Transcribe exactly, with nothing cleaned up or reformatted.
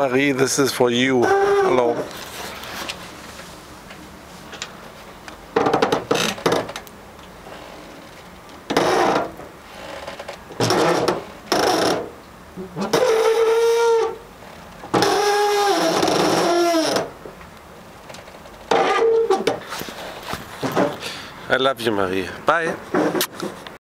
Marie, this is for you. Hello. I love you, Marie. Bye.